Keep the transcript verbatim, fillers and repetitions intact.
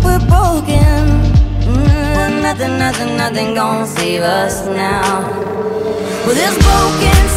we're broken. Mm, nothing, nothing, nothing gonna save us now. Well, this broken